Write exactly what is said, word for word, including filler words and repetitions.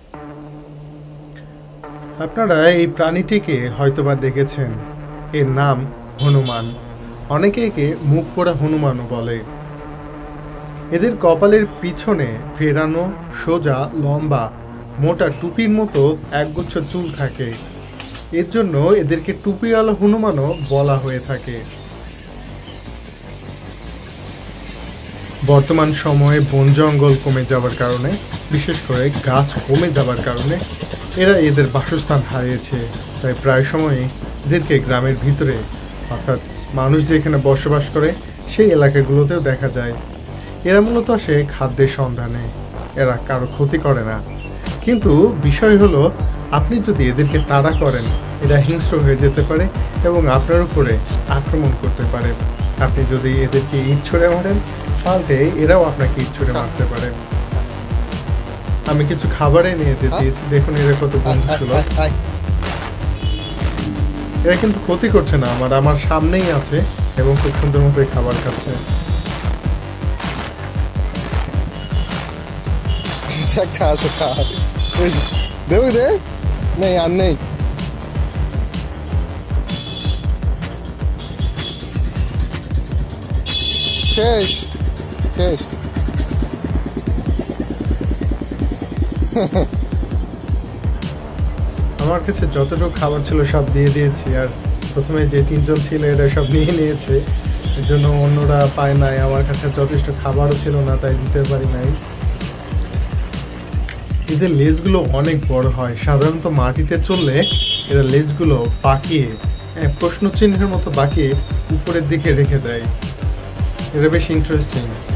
আপনারা এই প্রাণীটিকে হয়তোবা দেখেছেন। এর নাম হনুমান। অনেকে একে মুখপোড়া হনুমানও বলে। এদের কপালের পিছনে ফেরানো সোজা লম্বা মোটা টুপির মতো একগুচ্ছ চুল থাকে। এর জন্য এদেরকে টুপিওয়ালা হনুমানও বলা হয়ে থাকে। বর্তমান সময়ে বন জঙ্গল কমে যাওয়ার কারণে, বিশেষ করে গাছ কমে যাওয়ার কারণে এরা এদের বাসস্থান হারিয়েছে। তাই প্রায় সময়ই এদেরকে গ্রামের ভিতরে, অর্থাৎ মানুষ যেখানে বসবাস করে সেই এলাকাগুলোতেও দেখা যায়। এরা মূলত আসে খাদ্যের সন্ধানে। এরা কারো ক্ষতি করে না। কিন্তু বিষয় হলো, আপনি যদি এদেরকে তাড়া করেন, এরা হিংস্র হয়ে যেতে পারে এবং আপনার উপরে আক্রমণ করতে পারে। আপনি যদি এদেরকে ইট ছুঁড়ে মারেন, পাল্টে এরাও আপনাকে ইট ছুঁড়ে মারতে পারে। আমি কিছু খাবার এনে এদের দিয়েছি, দেখুন এরা কত বন্ধুসুলভ। এরা কিন্তু ক্ষতি করছে না আমার, আমার সামনেই আছে এবং খুব সুন্দর মতো খাবার খাচ্ছে। একটা আছে খাওয়া দেবো দে নেই আর নেই। শেষ শেষ। আমার কাছে যতটুকু খাবার ছিল সব দিয়ে দিয়েছি। আর প্রথমে যে তিনজন ছিল এরা সব নিয়ে নিয়েছে, এর জন্য অন্যরা পায় নাই। আমার কাছে যথেষ্ট খাবারও ছিল না, তাই দিতে পারি নাই। এদের লেজগুলো অনেক বড় হয়। সাধারণত মাটিতে চললে এরা লেজগুলো বাঁকিয়ে, হ্যাঁ প্রশ্ন চিহ্নের মতো বাঁকিয়ে উপরের দিকে রেখে দেয়। এটা বেশ ইন্টারেস্টিং।